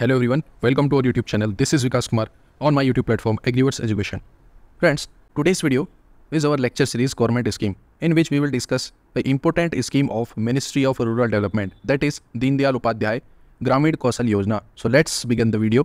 Hello everyone, welcome to our YouTube channel. This is Vikas Kumar on my YouTube platform Agriverse Education. Friends, today's video is our lecture series Government Scheme, in which we will discuss the important scheme of Ministry of Rural Development, that is Deen Dayal Upadhyay Gramin Kaushal Yojana. So let's begin the video.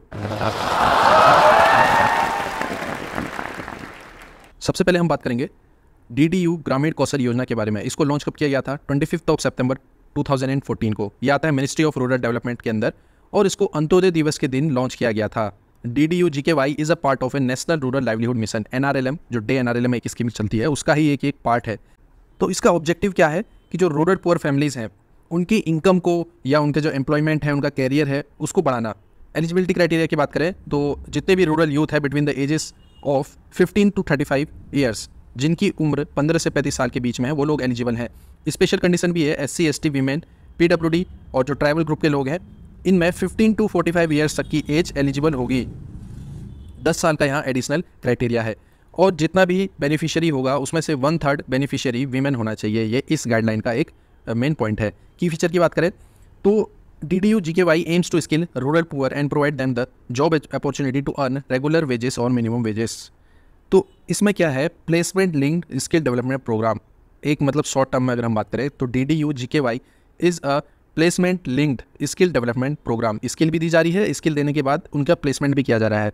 सबसे पहले हम बात करेंगे DDU ग्रामीण कौशल योजना के बारे में। इसको लॉन्च कब किया गया था? 25 सितंबर 2014 को। यह आता है मिनिस्ट्री ऑफ रूरल डेवलपमेंट के अंदर और इसको अंत्योदय दिवस के दिन लॉन्च किया गया था। DDU GKY is a part of a national rural livelihood mission NRLM, जो डे NRLM एक स्कीम चलती है उसका ही एक पार्ट है। तो इसका ऑब्जेक्टिव क्या है कि जो रूरल पुअर फैमिलीज़ हैं उनकी इनकम को या उनके जो एम्प्लॉयमेंट है, उनका कैरियर है, उसको बढ़ाना। एलिजिबिलिटी क्राइटेरिया की बात करें तो जितने भी रूरल यूथ है between the ages of 15 to 35 years, जिनकी उम्र 15 से 35 साल के बीच में है, वो लोग एलिजिबल हैं। स्पेशल कंडीशन भी है SC ST वीमेन, PWD और जो ट्राइबल ग्रुप के लोग हैं, इनमें 15 to 45 ईयर्स तक की एज एलिजिबल होगी। 10 साल का यहाँ एडिशनल क्राइटेरिया है और जितना भी बेनिफिशियरी होगा उसमें से 1/3 बेनिफिशियरी वीमेन होना चाहिए। ये इस गाइडलाइन का एक मेन पॉइंट है। की फीचर की बात करें तो DDU GKY aims to skill rural poor and provide them the job opportunity to earn regular wages or minimum wages। तो इसमें क्या है, placement linked skill development program. एक मतलब शॉर्ट टर्म में अगर हम बात करें तो DDU GKY is a placement linked skill development programme. Skill भी दी जा रही है, स्किल देने के बाद उनका प्लेसमेंट भी किया जा रहा है।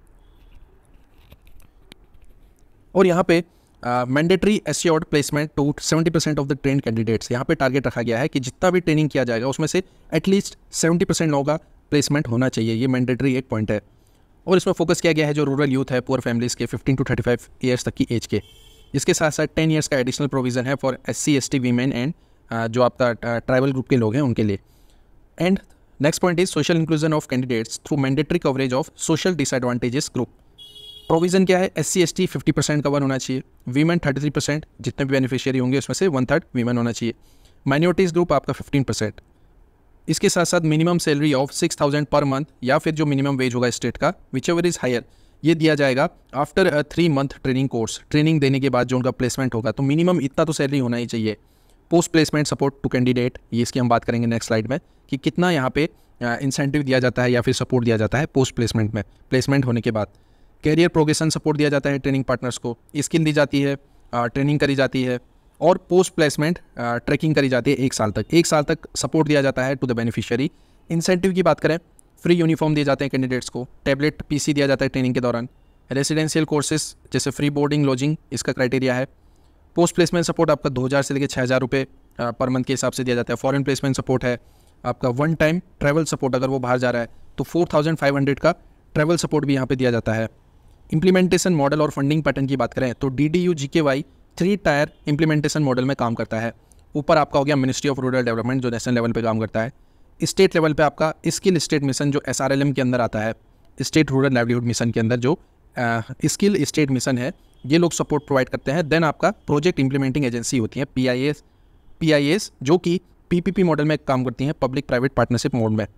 और यहाँ पे mandatory assured placement to 70% of the train candidates. यहाँ पे टारगेट रखा गया है कि जितना भी ट्रेनिंग किया जाएगा उसमें से एटलीस्ट 70% लोगों का प्लेसमेंट होना चाहिए। ये मैंडेटरी एक पॉइंट है। और इसमें फोकस किया गया है जो रूरल यूथ है, पुअर फैमिलीज़ के 15 to 35 ईयर्स तक की एज के। इसके साथ साथ 10 ईयर्स का एडिशनल प्रोविज़न है for SC ST women and जो आपका ट्राइबल ग्रुप के लोग हैं उनके लिए। And next point is social inclusion of candidates through mandatory coverage of social disadvantages group. Provision क्या है, SC ST 50% कवर होना चाहिए, वीमेन 33%, जितने भी बेनिफिशियरी होंगे उसमें से 1/3 वीमेन होना चाहिए, माइनॉरिटीज़ ग्रुप आपका 15%। इसके साथ साथ minimum salary of 6,000 per month या फिर जो मिनिमम वेज होगा स्टेट का, विच एवर इज़ हायर, ये दिया जाएगा after 3 month training course. Training देने के बाद जो उनका प्लेसमेंट होगा तो मिनिमम इतना तो सैलरी होना ही चाहिए। Post placement support to candidate, ये इसकी हम बात करेंगे नेक्स्ट स्लाइड में कि कितना यहाँ पे इंसेंटिव दिया जाता है या फिर सपोर्ट दिया जाता है पोस्ट प्लेसमेंट में, प्लेसमेंट होने के बाद। कैरियर प्रोग्रेशन सपोर्ट दिया जाता है ट्रेनिंग पार्टनर्स को, स्किल दी जाती है, ट्रेनिंग करी जाती है और पोस्ट प्लेसमेंट ट्रैकिंग करी जाती है 1 साल तक। 1 साल तक सपोर्ट दिया जाता है टू द बेनिफिशियरी। इंसेंटिव की बात करें, फ्री यूनिफॉर्म दिए जाते हैं कैंडिडेट्स को, टैबलेट PC दिया जाता है ट्रेनिंग के दौरान, रेजिडेंशियल कोर्सेज जैसे फ्री बोर्डिंग लॉजिंग इसका क्राइटेरिया है। पोस्ट प्लेसमेंट सपोर्ट आपका 2,000 से लेकर 6,000 रुपये पर मंथ के हिसाब से दिया जाता है। फॉरेन प्लेसमेंट सपोर्ट है आपका, 1 टाइम ट्रैवल सपोर्ट, अगर वो बाहर जा रहा है तो 4,500 का ट्रैवल सपोर्ट भी यहाँ पे दिया जाता है। इम्प्लीमेंटेशन मॉडल और फंडिंग पैटर्न की बात करें तो DDU GKY 3 tier implementation model में काम करता है। ऊपर आपका हो गया मिनिस्ट्री ऑफ रूरल डेवलपमेंट जो नेशनल लेवल पे काम करता है। स्टेट लेवल पे आपका स्किल स्टेट मिशन जो SRLM के अंदर आता है, स्टेट रूरल लाइवलीहुड मिशन के अंदर जो स्किल स्टेट मिशन है, ये लोग सपोर्ट प्रोवाइड करते हैं। देन आपका प्रोजेक्ट इंप्लीमेंटिंग एजेंसी होती है PIS जो कि PPP मॉडल में काम करती हैं, पब्लिक प्राइवेट पार्टनरशिप मोड में।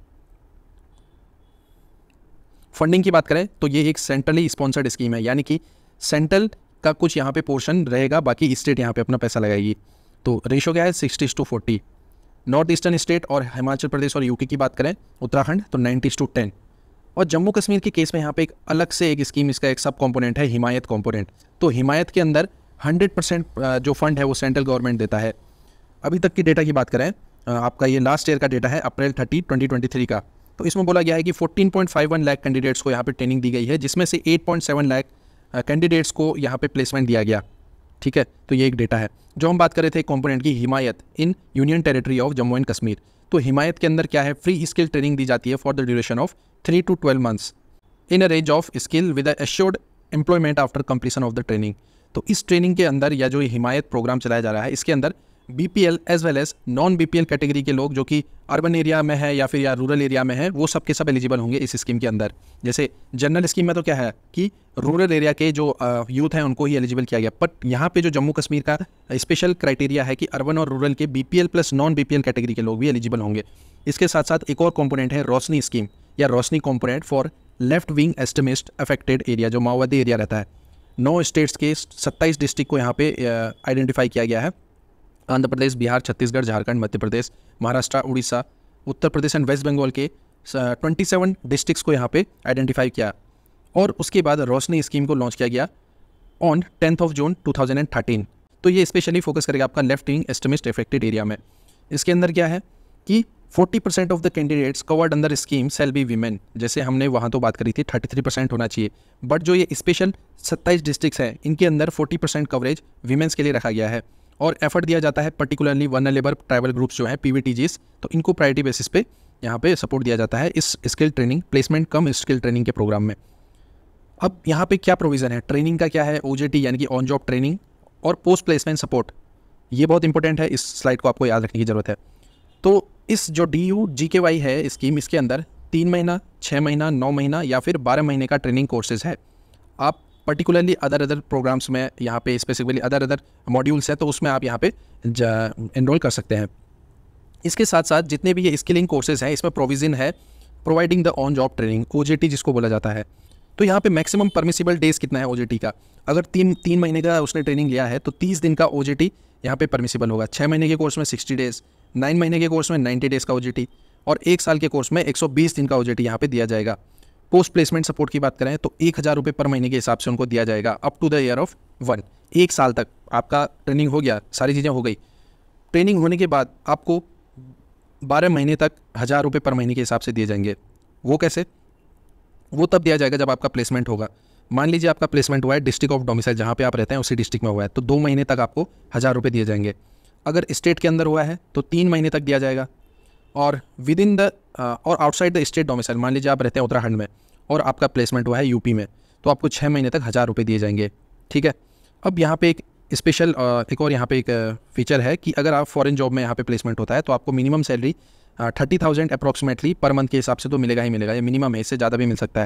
फंडिंग की बात करें तो ये एक सेंट्रली स्पॉन्सर्ड स्कीम है, यानी कि सेंट्रल का कुछ यहाँ पे पोर्शन रहेगा, बाकी स्टेट यहाँ पे अपना पैसा लगाएगी। तो रेशो क्या है, 60:40। नॉर्थ ईस्टर्न स्टेट और हिमाचल प्रदेश और UK की बात करें, उत्तराखंड, तो 90:10। और जम्मू कश्मीर के केस में यहाँ पे एक अलग से एक स्कीम, इसका एक सब कॉम्पोनेंट है हिमायत कॉम्पोनेंट। तो हिमायत के अंदर 100% जो फंड है वो सेंट्रल गवर्नमेंट देता है। अभी तक की डेटा की बात करें, आपका ये लास्ट ईयर का डेटा है अप्रैल 30, 2023 का। तो इसमें बोला गया है कि 14.51 लाख कैंडिडेट्स को यहाँ पे ट्रेनिंग दी गई है, जिसमें से 8.7 लाख कैंडिडेट्स को यहाँ पे प्लेसमेंट दिया गया। ठीक है, तो ये एक डेटा है। जो हम बात कर रहे थे कंपोनेंट की, Himayat in union territory of Jammu and Kashmir. तो हिमायत के अंदर क्या है, फ्री स्किल ट्रेनिंग दी जाती है for the duration of 3 to 12 months in a range of skill with assured employment after completion of the training. तो इस ट्रेनिंग के अंदर या जो हिमायत प्रोग्राम चलाया जा रहा है, इसके अंदर BPL as well as non BPL category के लोग जो कि अर्बन एरिया में है या फिर या रूरल एरिया में है, वो सब के सब एलिजिबल होंगे इस स्कीम के अंदर। जैसे जनरल स्कीम में तो क्या है कि रूरल एरिया के जो यूथ हैं उनको ही एलिजिबल किया गया, बट यहाँ पे जो जम्मू कश्मीर का स्पेशल क्राइटेरिया है कि अर्बन और रूरल के BPL plus non BPL category के लोग भी एलिजिबल होंगे। इसके साथ साथ एक और कॉम्पोनेंट है रोशनी स्कीम या Roshni component for left wing extremist affected area, जो माओवादी एरिया रहता है। 9 स्टेट्स के 27 डिस्ट्रिक्ट को यहाँ पे आइडेंटिफाई किया गया है। आंध्र प्रदेश, बिहार, छत्तीसगढ़, झारखंड, मध्य प्रदेश, महाराष्ट्र, उड़ीसा, उत्तर प्रदेश एंड वेस्ट बंगाल के 27 डिस्ट्रिक्ट्स को यहाँ पे आइडेंटिफाई किया और उसके बाद रोशनी स्कीम को लॉन्च किया गया ऑन 10 जून 2013। तो ये स्पेशली फोकस करेगा आपका left wing extremist affected area में। इसके अंदर क्या है कि 40% of the candidates covered under scheme shall be women. जैसे हमने वहाँ तो बात करी थी 33% होना चाहिए, बट जो ये स्पेशल 27 डिस्ट्रिक्ट्स हैं इनके अंदर 40% कवरेज वीमेंस के लिए रखा गया है और एफर्ट दिया जाता है पर्टिकुलरली वल्नरेबल ट्राइबल ग्रुप्स जो हैं PVTGs, तो इनको प्रायोरिटी बेसिस पे यहाँ पे सपोर्ट दिया जाता है इस skill training placement cum skill training के प्रोग्राम में। अब यहाँ पे क्या प्रोविज़न है ट्रेनिंग का, क्या है OJT यानी कि ऑन जॉब ट्रेनिंग और पोस्ट प्लेसमेंट सपोर्ट। ये बहुत इंपॉर्टेंट है, इस स्लाइड को आपको याद रखने की ज़रूरत है। तो इस जो DU-GKY है स्कीम, इसके अंदर 3 महीना, 6 महीना, 9 महीना या फिर 12 महीने का ट्रेनिंग कोर्सेज है। आप पर्टिकुलरली अदर प्रोग्राम्स में यहाँ पे स्पेसिफिकली अदर मॉड्यूल्स है तो उसमें आप यहाँ पे एनरोल कर सकते हैं। इसके साथ साथ जितने भी ये स्किलिंग कोर्सेज हैं इसमें प्रोविज़न है providing the on job training, OJT जिसको बोला जाता है। तो यहाँ पे मैक्सिमम परमिसिबल डेज़ कितना है OJT का, अगर 3 महीने का उसने ट्रेनिंग लिया है तो 30 दिन का OJT यहाँ पे परमिसिबल होगा। 6 महीने के कोर्स में 60 डेज़, 9 महीने के कोर्स में 90 डेज़ का OJT और 1 साल के कोर्स में 120 दिन का OJT यहाँ पे दिया जाएगा। पोस्ट प्लेसमेंट सपोर्ट की बात करें तो 1000 रुपये पर महीने के हिसाब से उनको दिया जाएगा up to the year of 1। 1 साल तक आपका ट्रेनिंग हो गया, सारी चीज़ें हो गई। ट्रेनिंग होने के बाद आपको 12 महीने तक 1000 रुपये पर महीने के हिसाब से दिए जाएंगे। वो कैसे? वो तब दिया जाएगा जब आपका प्लेसमेंट होगा। मान लीजिए आपका प्लेसमेंट हुआ है डिस्ट्रिक्ट ऑफ डोमिसाइल, जहाँ पे आप रहते हैं उसी डिस्ट्रिक्ट में हुआ है, तो 2 महीने तक आपको 1000 रुपये दिए जाएंगे। अगर स्टेट के अंदर हुआ है तो 3 महीने तक दिया जाएगा और विद इन द और आउटसाइड द स्टेट डोमिसाइल, मान लीजिए आप रहते हैं उत्तराखंड में और आपका प्लेसमेंट हुआ है यूपी में, तो आपको 6 महीने तक 1000 रुपये दिए जाएंगे। ठीक है। अब यहाँ पे एक स्पेशल एक और यहाँ पे एक फीचर है कि अगर आप फॉरेन जॉब में यहाँ पे प्लेसमेंट होता है तो आपको minimum salary 30,000 approximately per month के हिसाब से तो मिलेगा ही मिलेगा, ये मिनिमम है, इससे ज़्यादा भी मिल सकता है।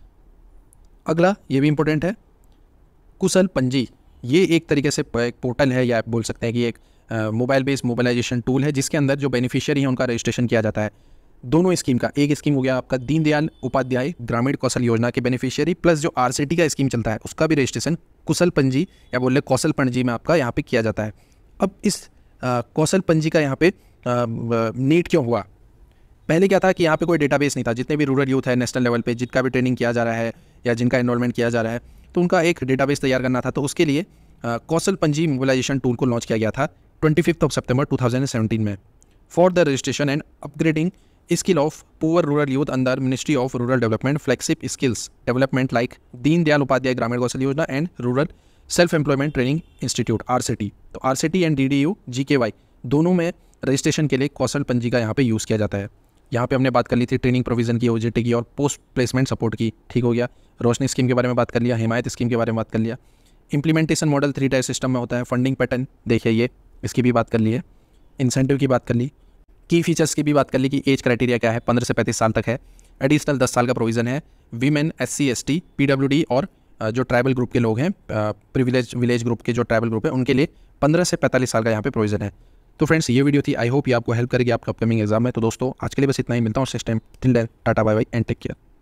अगला ये भी इंपॉर्टेंट है, कुशल पंजी। ये एक तरीके से एक पोर्टल है या आप बोल सकते हैं कि एक मोबाइल बेस्ड मोबाइलाइजेशन टूल है जिसके अंदर जो बेनिफिशियरी है उनका रजिस्ट्रेशन किया जाता है। दोनों स्कीम का, एक स्कीम हो गया आपका दीनदयाल उपाध्याय ग्रामीण कौशल योजना के बेनिफिशियरी, प्लस जो RCT का स्कीम चलता है उसका भी रजिस्ट्रेशन कुशल पंजी या बोल कौशल पंजी में आपका यहाँ पे किया जाता है। अब इस कौशल पंजी का यहाँ पे नीड क्यों हुआ? पहले क्या था कि यहाँ पे कोई डेटाबेस नहीं था। जितने भी रूरल यूथ है नेशनल लेवल पे जिनका भी ट्रेनिंग किया जा रहा है या जिनका एनरोलमेंट किया जा रहा है, तो उनका एक डेटाबेस तैयार करना था। तो उसके लिए कौशल पंजी मोबिलाइजेशन टूल को लॉन्च किया गया था 25 सितंबर 2017 में for the registration and upgrading skill of poor rural youth under ministry of rural development flagship skills development like Deendayal Upadhyaya Grameen Kaushal Yojana and rural self employment training institute RCT। तो RCT एंड DDU-GKY दोनों में registration के लिए कौशल पंजी का यहाँ पे यूज़ किया जाता है। यहाँ पे हमने बात कर ली थी ट्रेनिंग प्रोविज़न की, OJT की और पोस्ट प्लेसमेंट सपोर्ट की, ठीक हो गया। रोशनी स्कीम के बारे में बात कर लिया, हिमायत स्कीम के बारे में बात कर लिया। इम्प्लीमेंटेशन मॉडल 3 टायर सिस्टम में होता है। फंडिंग पैटर्न देखिए, ये इसकी भी बात कर ली है। इंसेंटिव की बात कर ली, की फीचर्स की भी बात कर ली कि एज क्राइटेरिया क्या है, 15 से 35 साल तक है। एडिशनल 10 साल का प्रोविज़न है। वीमेन, SC ST PWD और जो ट्राइबल ग्रुप के लोग हैं, प्रिविलेज विलेज ग्रुप के जो ट्राइबल ग्रुप है उनके लिए 15 से 45 साल का यहाँ पे प्रोविज़न है। तो फ्रेंड्स ये वीडियो थी, आई होप ये आपको हेल्प करेगी आपका अपकमिंग एग्जाम में। तो दोस्तों आज के लिए बस इतना ही, मिलता हूँ next time. Till then tata bye bye and take care.